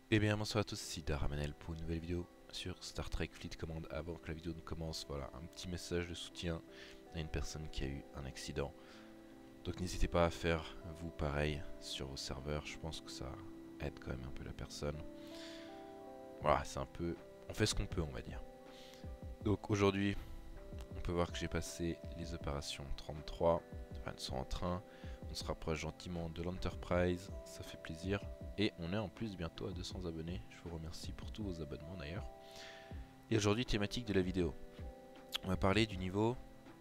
Eh bien bonsoir à tous, ici Daramanel pour une nouvelle vidéo sur Star Trek Fleet Command. Avant que la vidéo ne commence, voilà, un petit message de soutien à une personne qui a eu un accident. Donc n'hésitez pas à faire vous pareil sur vos serveurs, je pense que ça aide quand même un peu la personne. Voilà, c'est un peu... on fait ce qu'on peut, on va dire. Donc aujourd'hui, on peut voir que j'ai passé les opérations 33, enfin elles sont en train. On se rapproche gentiment de l'Enterprise, ça fait plaisir. Et on est en plus bientôt à 200 abonnés. Je vous remercie pour tous vos abonnements d'ailleurs. Et aujourd'hui, thématique de la vidéo. On va parler du niveau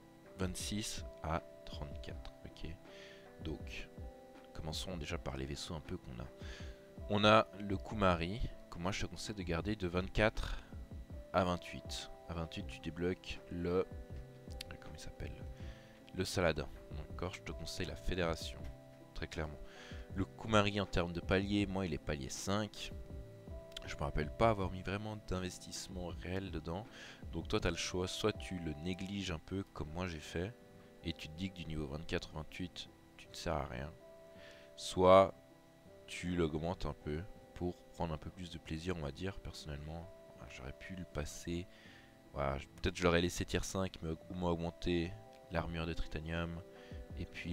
26 à 34. Ok. Donc, commençons déjà par les vaisseaux un peu qu'on a. On a le Kumari, que moi je te conseille de garder de 24 à 28. À 28, tu débloques le... comment il s'appelle? Le Saladin. Encore, je te conseille la Fédération. Très clairement. Le Kumari en termes de palier, moi il est palier 5. Je me rappelle pas avoir mis vraiment d'investissement réel dedans. Donc toi tu as le choix, soit tu le négliges un peu comme moi j'ai fait, et tu te dis que du niveau 24-28 tu ne sers à rien. Soit tu l'augmentes un peu pour prendre un peu plus de plaisir, on va dire. Personnellement, j'aurais pu le passer. Voilà, peut-être je l'aurais laissé tier 5, mais au moins augmenter l'armure de titanium et puis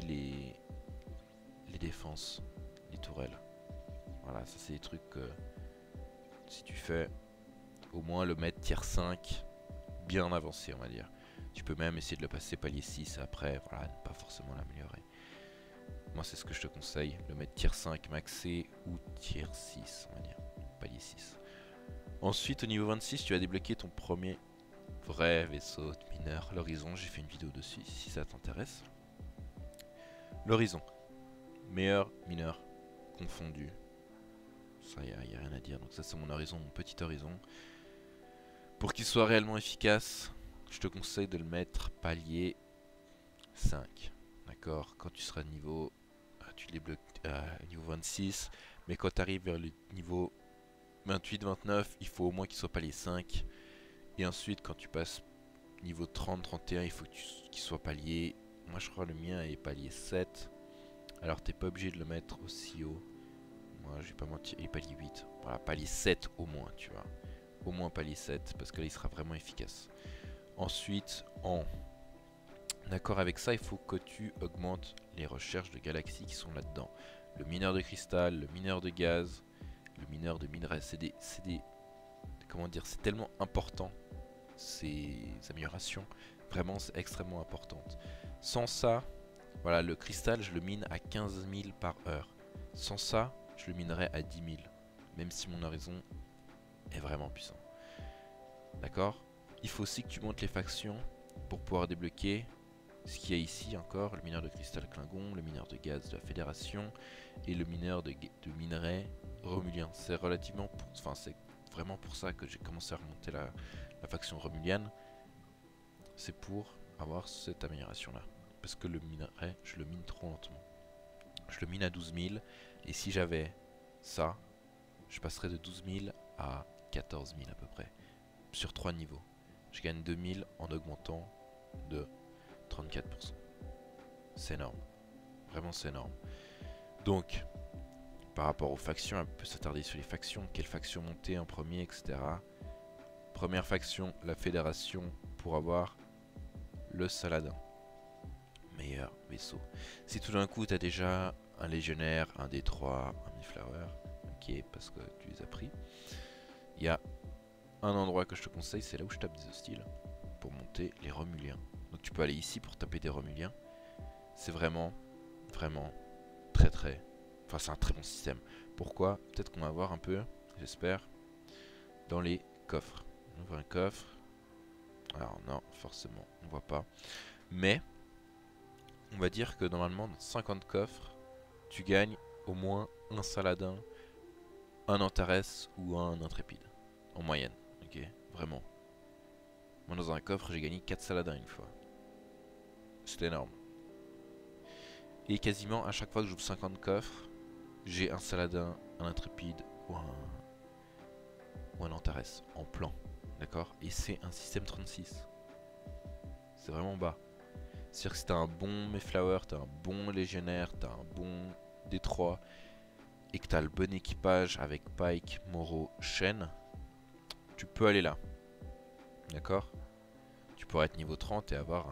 les défenses, les tourelles. Voilà, ça c'est des trucs que si tu fais, au moins le mettre tier 5 bien avancé, on va dire. Tu peux même essayer de le passer palier 6 après, voilà, ne pas forcément l'améliorer. Moi c'est ce que je te conseille, le mettre tier 5 maxé ou tier 6, on va dire, palier 6. Ensuite au niveau 26 tu vas débloquer ton premier vrai vaisseau de mineur, l'Horizon. J'ai fait une vidéo dessus si ça t'intéresse. L'Horizon, meilleur mineur confondu. Ça y a rien à dire, donc ça c'est mon Horizon, mon petit Horizon. Pour qu'il soit réellement efficace, je te conseille de le mettre palier 5. D'accord. Quand tu seras niveau... tu débloques niveau 26. Mais quand tu arrives vers le niveau 28-29, il faut au moins qu'il soit palier 5. Et ensuite, quand tu passes niveau 30-31, il faut qu'il soit palier... moi je crois le mien est palier 7. Alors t'es pas obligé de le mettre aussi haut. Moi je vais pas mentir, il est palier 8. Voilà, palier 7 au moins, tu vois. Au moins palier 7, parce que là il sera vraiment efficace. Ensuite, en accord avec ça, il faut que tu augmentes les recherches de galaxies qui sont là-dedans. Le mineur de cristal, le mineur de gaz, le mineur de minerais. C'est des... comment dire, c'est tellement important, ces améliorations. Vraiment, c'est extrêmement importante. Sans ça, voilà, le cristal, je le mine à 15 000 par heure. Sans ça, je le minerais à 10 000. Même si mon horizon est vraiment puissant. D'accord? Il faut aussi que tu montes les factions pour pouvoir débloquer ce qu'il y a ici encore, le mineur de cristal Klingon, le mineur de gaz de la Fédération et le mineur de minerais romulien. C'est relativement... enfin, c'est vraiment pour ça que j'ai commencé à remonter la faction romulienne. C'est pour avoir cette amélioration là. Parce que le minerai, je le mine trop lentement. Je le mine à 12 000. Et si j'avais ça, je passerais de 12 000 à 14 000 à peu près. Sur 3 niveaux. Je gagne 2 000 en augmentant de 34%. C'est énorme. Vraiment c'est énorme. Donc, par rapport aux factions, on peut s'attarder sur les factions. Quelle faction monter en premier, etc. Première faction, la Fédération, pour avoir le Saladin. Meilleur vaisseau. Si tout d'un coup tu as déjà un légionnaire, un D3, un Mayflower, ok, parce que tu les as pris, il y a un endroit que je te conseille, c'est là où je tape des hostiles, pour monter les Romuliens. Donc tu peux aller ici pour taper des Romuliens. C'est vraiment, vraiment très... enfin c'est un très bon système. Pourquoi? Peut-être qu'on va voir un peu, j'espère, dans les coffres. On ouvre un coffre. Alors non, forcément, on voit pas. Mais, on va dire que normalement, dans 50 coffres, tu gagnes au moins un Saladin, un Antares ou un Intrépide. En moyenne, ok? Vraiment. Moi, dans un coffre, j'ai gagné 4 Saladins une fois. C'est énorme. Et quasiment à chaque fois que j'ouvre 50 coffres, j'ai un Saladin, un Intrépide ou un Antares en plan. D'accord? Et c'est un système 36. C'est vraiment bas. C'est-à-dire que si t'as un bon Mayflower, t'as un bon Légionnaire, t'as un bon Détroit, et que tu as le bon équipage avec Pike, Moro, Shen, tu peux aller là. D'accord? Tu pourrais être niveau 30 et avoir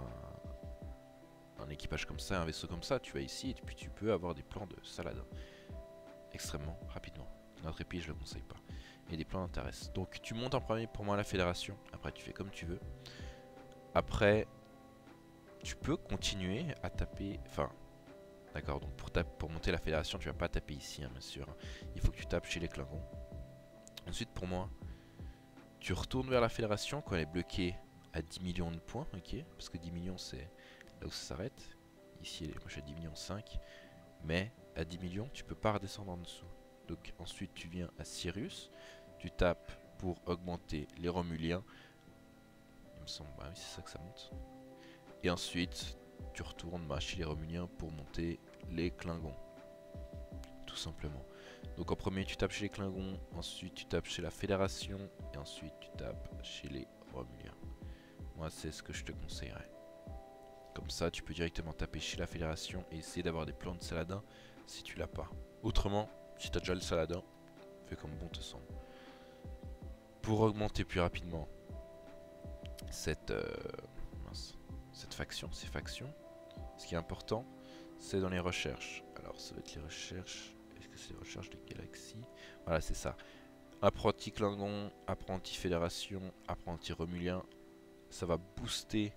un équipage comme ça, un vaisseau comme ça. Tu vas ici et puis tu peux avoir des plans de Saladin extrêmement rapidement. Notre épée, je le conseille pas. Et des plans d'intérêt. Donc tu montes en premier pour moi la fédération. Après tu fais comme tu veux. Après tu peux continuer à taper. Enfin, d'accord. Donc pour monter la fédération, tu vas pas taper ici, hein, bien sûr. Il faut que tu tapes chez les Klingons. Ensuite pour moi, tu retournes vers la fédération quand elle est bloquée à 10 millions de points, ok. Parce que 10 millions c'est là où ça s'arrête. Ici moi je suis à 10 millions 5. Mais à 10 millions, tu peux pas redescendre en dessous. Donc ensuite tu viens à Sirius, tu tapes pour augmenter les Romuliens. Il me semble, bah oui c'est ça que ça monte. Et ensuite tu retournes chez les Romuliens pour monter les Klingons. Tout simplement. Donc en premier tu tapes chez les Klingons, ensuite tu tapes chez la Fédération, et ensuite tu tapes chez les Romuliens. Moi c'est ce que je te conseillerais. Comme ça tu peux directement taper chez la Fédération et essayer d'avoir des plans de Saladin si tu l'as pas. Autrement, si tu as déjà le Saladin, fais comme bon te semble. Pour augmenter plus rapidement cette faction, ces factions, ce qui est important, c'est dans les recherches. Alors ça va être les recherches. Est-ce que c'est les recherches de galaxies? Voilà, c'est ça. Apprenti Klingon, apprenti Fédération, apprenti Romulien. Ça va booster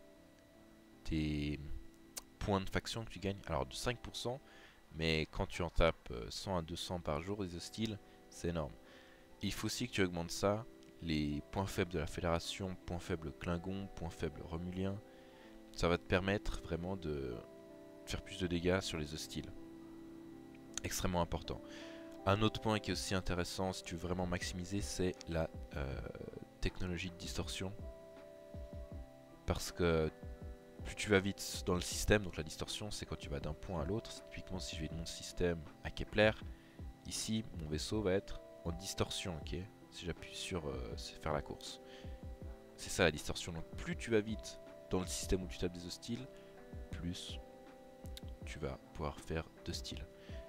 tes points de faction que tu gagnes. Alors de 5%. Mais quand tu en tapes 100 à 200 par jour des hostiles, c'est énorme. Et il faut aussi que tu augmentes ça. Les points faibles de la Fédération, points faibles Klingon, points faibles Romulien. Ça va te permettre vraiment de faire plus de dégâts sur les hostiles. Extrêmement important. Un autre point qui est aussi intéressant si tu veux vraiment maximiser, c'est la technologie de distorsion. Parce que plus tu vas vite dans le système, donc la distorsion c'est quand tu vas d'un point à l'autre. Typiquement si je vais de mon système à Kepler, ici mon vaisseau va être en distorsion, ok. Si j'appuie sur faire la course. C'est ça la distorsion, donc plus tu vas vite dans le système où tu tapes des hostiles, plus tu vas pouvoir faire d'hostiles.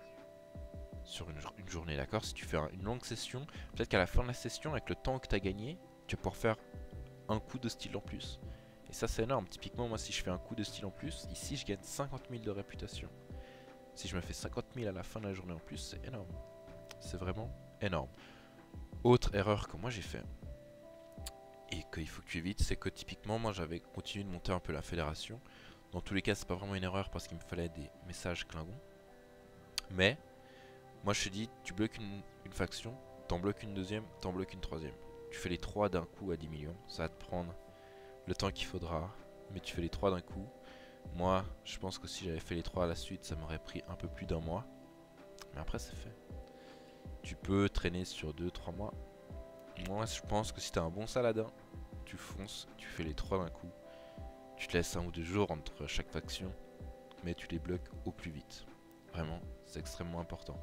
Sur une journée, d'accord. Si tu fais une longue session, peut-être qu'à la fin de la session, avec le temps que tu as gagné, tu vas pouvoir faire un coup de style en plus. Et ça c'est énorme. Typiquement moi si je fais un coup de style en plus, ici je gagne 50 000 de réputation. Si je me fais 50 000 à la fin de la journée en plus, c'est énorme. C'est vraiment énorme. Autre erreur que moi j'ai fait, et qu'il faut que tu évites, c'est que typiquement moi j'avais continué de monter un peu la fédération. Dans tous les cas c'est pas vraiment une erreur parce qu'il me fallait des messages Klingons. Mais moi je te dis, tu bloques une faction, t'en bloques une deuxième, t'en bloques une troisième. Tu fais les trois d'un coup à 10 millions, ça va te prendre le temps qu'il faudra, mais tu fais les trois d'un coup. Moi, je pense que si j'avais fait les trois à la suite, ça m'aurait pris un peu plus d'un mois. Mais après, c'est fait. Tu peux traîner sur 2-3 mois. Moi, je pense que si t'as un bon Saladin, tu fonces, tu fais les trois d'un coup. Tu te laisses 1 ou 2 jours entre chaque faction, mais tu les bloques au plus vite. Vraiment, c'est extrêmement important.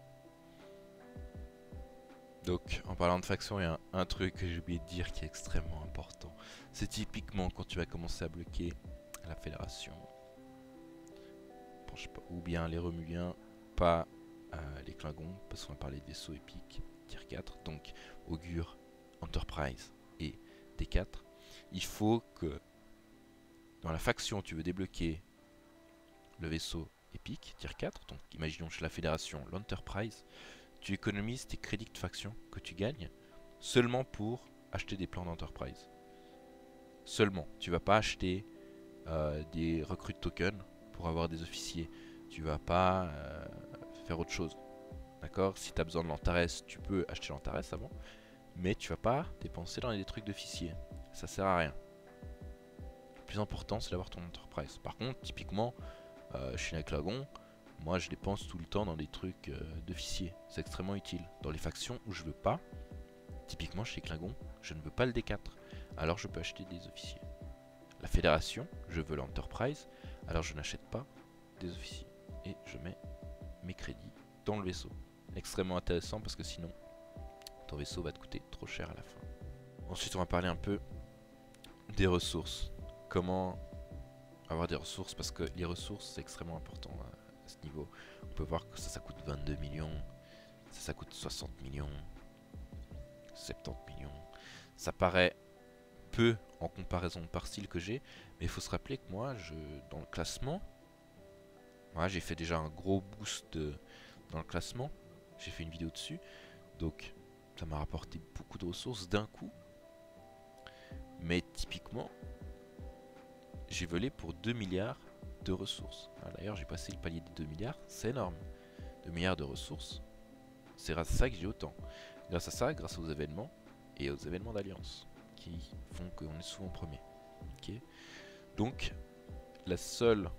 Donc, en parlant de faction, il y a un truc que j'ai oublié de dire qui est extrêmement important. C'est typiquement quand tu vas commencer à bloquer la Fédération. Bon, je sais pas, ou bien les Romuliens, pas les Klingons, parce qu'on va parler de vaisseaux épiques, tier 4, donc Augure, Enterprise et D4. Il faut que dans la faction où tu veux débloquer le vaisseau épique, tier 4, donc imaginons chez la Fédération l'Enterprise, tu économises tes crédits de faction que tu gagnes seulement pour acheter des plans d'Enterprise. Seulement. Tu vas pas acheter des recrues tokens pour avoir des officiers. Tu vas pas faire autre chose. D'accord? Si tu as besoin de l'Antares, tu peux acheter l'Antares avant. Mais tu vas pas dépenser dans des trucs d'officiers. Ça sert à rien. Le plus important, c'est d'avoir ton Enterprise. Par contre, typiquement, chez les Klingons, moi je dépense tout le temps dans des trucs d'officiers. C'est extrêmement utile. Dans les factions où je veux pas, typiquement chez Klingon, je ne veux pas le D4. Alors je peux acheter des officiers. La Fédération, je veux l'Enterprise. Alors je n'achète pas des officiers. Et je mets mes crédits dans le vaisseau. Extrêmement intéressant parce que sinon, ton vaisseau va te coûter trop cher à la fin. Ensuite on va parler un peu des ressources. Comment avoir des ressources, parce que les ressources c'est extrêmement important à ce niveau. On peut voir que ça coûte 22 millions. Ça coûte 60 millions, 70 millions. Ça paraît peu en comparaison par style que j'ai, mais il faut se rappeler que moi, dans le classement, voilà, j'ai fait déjà un gros boost dans le classement. J'ai fait une vidéo dessus, donc ça m'a rapporté beaucoup de ressources d'un coup. Mais typiquement, j'ai volé pour 2 milliards de ressources. D'ailleurs, j'ai passé le palier des 2 milliards, c'est énorme. 2 milliards de ressources, c'est grâce à ça que j'ai autant. Grâce à ça, grâce aux événements et aux événements d'alliance qui font qu'on est souvent premier. Okay. Donc, le seul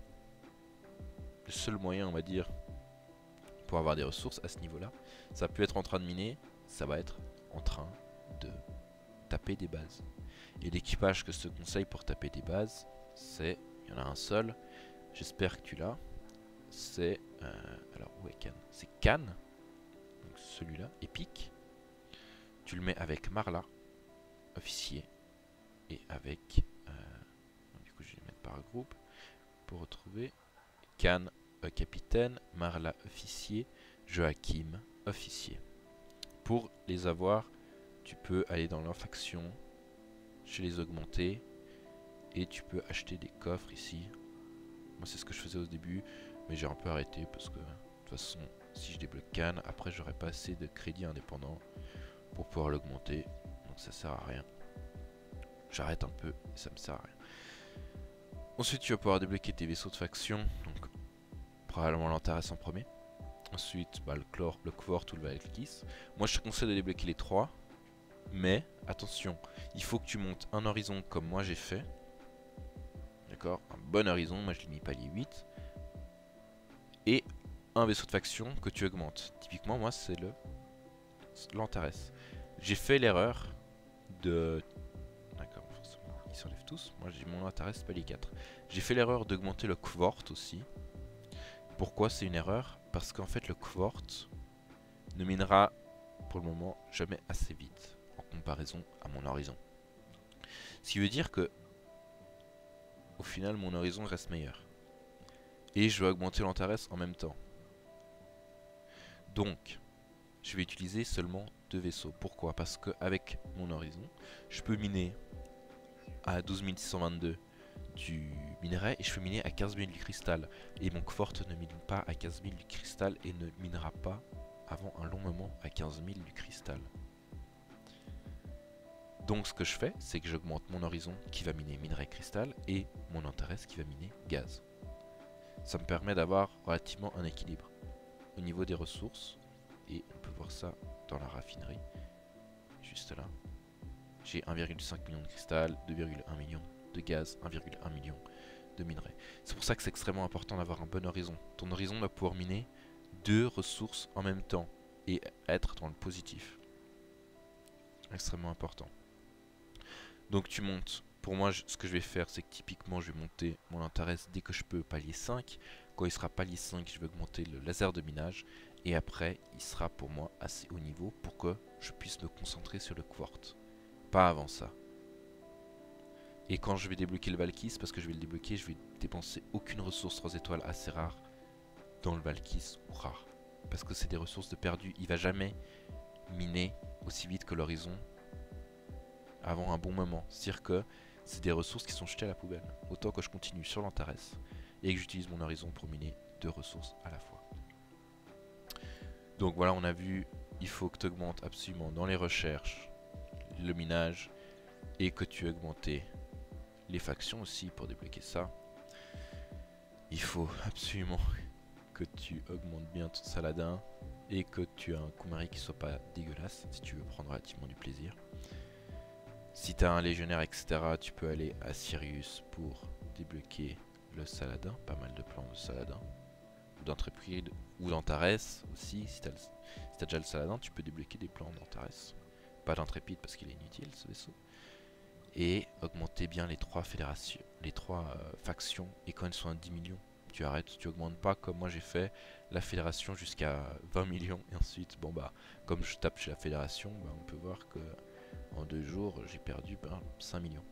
moyen, on va dire, pour avoir des ressources à ce niveau-là, ça peut être en train de miner, ça va être en train de taper des bases. Et l'équipage que je te conseille pour taper des bases, c'est, il y en a un seul, j'espère que tu l'as, c'est, alors où est Cannes? C'est Cannes, donc celui-là, épique. Tu le mets avec Marla, officier, et avec, du coup je vais les mettre par groupe, pour retrouver Cannes, capitaine, Marla, officier, Joachim, officier. Pour les avoir, tu peux aller dans leur faction, chez les augmenter, et tu peux acheter des coffres ici. Moi c'est ce que je faisais au début, mais j'ai un peu arrêté parce que de toute façon si je débloque Cannes, après j'aurai pas assez de crédit indépendant pour pouvoir l'augmenter, donc ça sert à rien. J'arrête un peu et ça me sert à rien. Ensuite tu vas pouvoir débloquer tes vaisseaux de faction, donc probablement l'Antares en premier. Ensuite bah, le Kvort ou le Valkis. Moi je te conseille de débloquer les 3, mais attention, il faut que tu montes un horizon comme moi j'ai fait. D'accord, un bon horizon, moi je l'ai mis palier 8. Et un vaisseau de faction que tu augmentes. Typiquement moi c'est l'Antares. J'ai fait l'erreur de... D'accord, forcément ils s'enlèvent tous. Moi j'ai mon Antares palier 4. J'ai fait l'erreur d'augmenter le Kvort aussi. Pourquoi c'est une erreur? Parce qu'en fait le Kvort ne minera pour le moment jamais assez vite en comparaison à mon horizon. Ce qui veut dire que au final mon horizon reste meilleur. Et je vais augmenter l'Antares en même temps. Donc je vais utiliser seulement 2 vaisseaux. Pourquoi? Parce qu'avec mon horizon, je peux miner à 12 622 du minerai et je peux miner à 15 000 du cristal. Et mon Kvort ne mine pas à 15 000 du cristal et ne minera pas avant un long moment à 15 000 du cristal. Donc ce que je fais, c'est que j'augmente mon horizon qui va miner minerai cristal et mon Antares qui va miner gaz. Ça me permet d'avoir relativement un équilibre au niveau des ressources. Et on peut voir ça dans la raffinerie, juste là. J'ai 1,5 million de cristal, 2,1 million de gaz, 1,1 million de minerais. C'est pour ça que c'est extrêmement important d'avoir un bon horizon. Ton horizon doit pouvoir miner 2 ressources en même temps et être dans le positif. Extrêmement important. Donc tu montes. Pour moi, ce que je vais faire, c'est que typiquement, je vais monter mon Antares dès que je peux palier 5. Quand il sera palier 5, je vais augmenter le laser de minage. Et après, il sera pour moi assez haut niveau pour que je puisse me concentrer sur le Kvort. Pas avant ça. Et quand je vais débloquer le Valkis, parce que je vais le débloquer, je vais dépenser aucune ressource 3 étoiles assez rare dans le Valkis ou rare. Parce que c'est des ressources de perdu. Il va jamais miner aussi vite que l'horizon avant un bon moment. C'est-à-dire que c'est des ressources qui sont jetées à la poubelle. Autant que je continue sur l'Antares et que j'utilise mon horizon pour miner 2 ressources à la fois. Donc voilà, on a vu, il faut que tu augmentes absolument dans les recherches, le minage, et que tu augmentes les factions aussi pour débloquer ça. Il faut absolument que tu augmentes bien ton Saladin et que tu as un Kumari qui soit pas dégueulasse si tu veux prendre relativement du plaisir. Si tu as un légionnaire, etc., tu peux aller à Sirius pour débloquer le Saladin, pas mal de plans de Saladin. D'Intrépide ou d'Antares aussi. Si t'as déjà le Saladin, tu peux débloquer des plans d'Antares. Pas d'Intrépide parce qu'il est inutile ce vaisseau. Et augmenter bien les 3 fédérations, les 3 factions. Et quand elles sont à 10 millions, tu arrêtes, tu augmentes pas comme moi j'ai fait la fédération jusqu'à 20 millions. Et ensuite, bon bah, comme je tape chez la fédération, bah, on peut voir que en 2 jours j'ai perdu 5 millions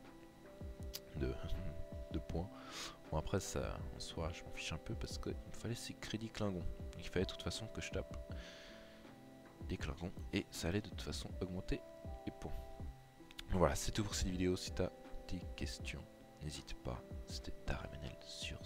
de points. Bon après ça en soi je m'en fiche un peu parce qu'il me fallait ces crédits Klingons. Il fallait de toute façon que je tape. des Klargons et ça allait de toute façon augmenter les points. Voilà, c'est tout pour cette vidéo. Si tu as des questions, n'hésite pas. C'était Taramanel sur